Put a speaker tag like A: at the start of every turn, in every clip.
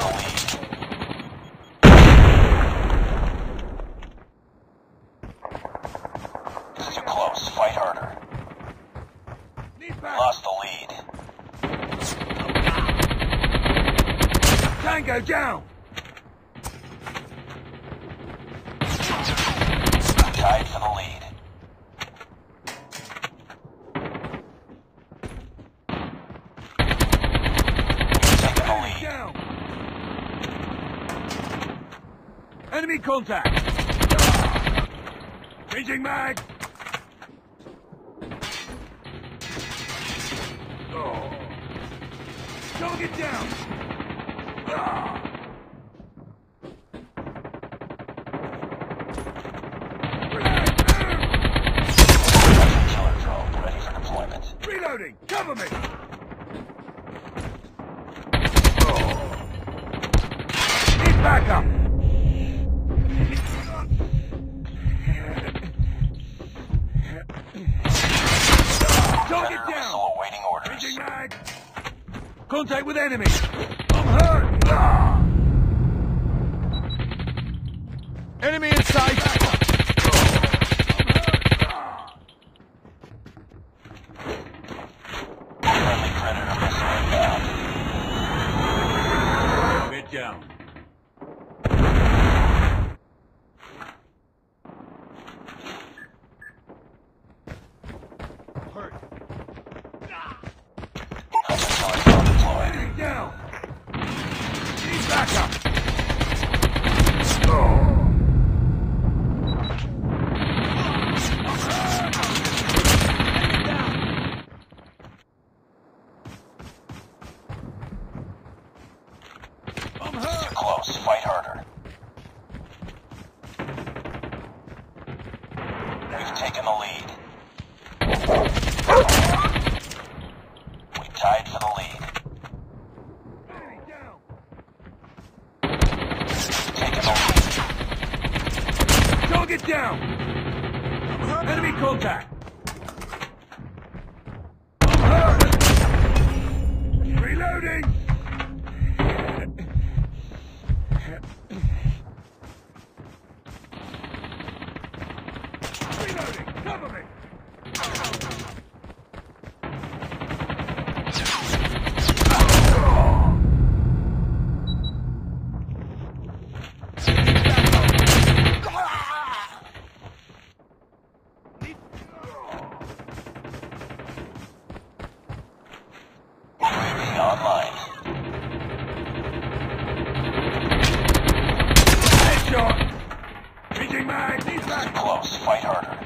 A: the lead. It's too close. Fight harder. Lost the lead.
B: Tango down!
A: Tied for the lead. Taking the lead.
B: Down. Enemy contact! Changing mag! Oh. Target down! Ah.
A: Killer drone ready for deployment.
B: Reloading! Cover me! Need backup! Target
A: Predator
B: down!
A: missile awaiting orders.
B: Changing mag! Contact with enemy! I'm hurt! Ah.
C: Enemy in sight!
A: Friendly Predator missile inbound.
B: Get down.
C: Hurt.
A: Hunter killer drone deployed.
B: Enemy down! Need backup! I'm
A: Too
B: hurt!
A: close. Fight harder. We've taken the lead. We tied for the lead.
B: Enemy down!
A: Taking the lead.
B: Target down! Enemy contact! I'm hurt! Reloading! Reloading! Cover me!
A: UAV online.
B: Headshot! Reaching mag! Need
A: Too
B: back!
A: close. Fight harder.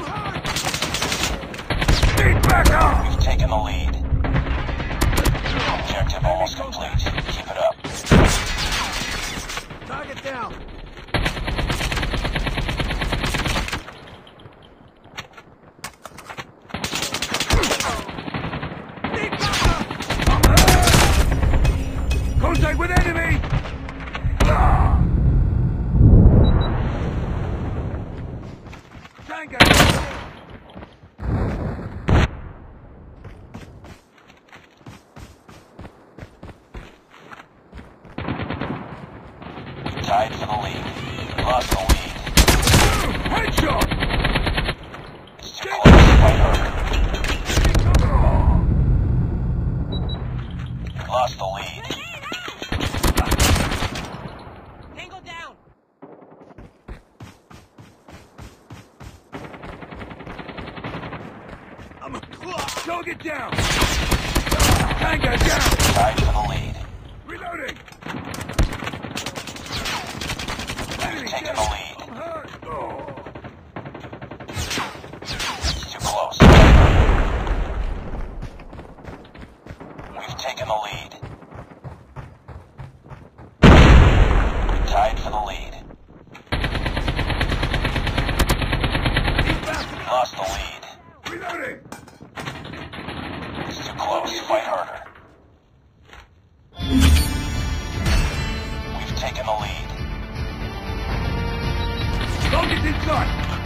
B: Need backup!
A: We've taken the lead. Objective almost complete. Keep it up.
C: Target down!
B: Contact with enemy! Ah. Tango!
A: Tied for the lead. Lost the lead.
B: Headshot!
A: It's too close. Fight harder. Lost the lead.
D: Tango down!
B: I'm a target down! Tango down!
A: Tied for the lead.
B: Reloading!
A: We've taken the lead.
B: I'm hurt! Oh.
A: It's too close. We've taken the lead. Tied for the lead. Lost the lead.
B: Reloading!
A: It's too close. Fight harder. We've taken the lead.
B: Target's in sight!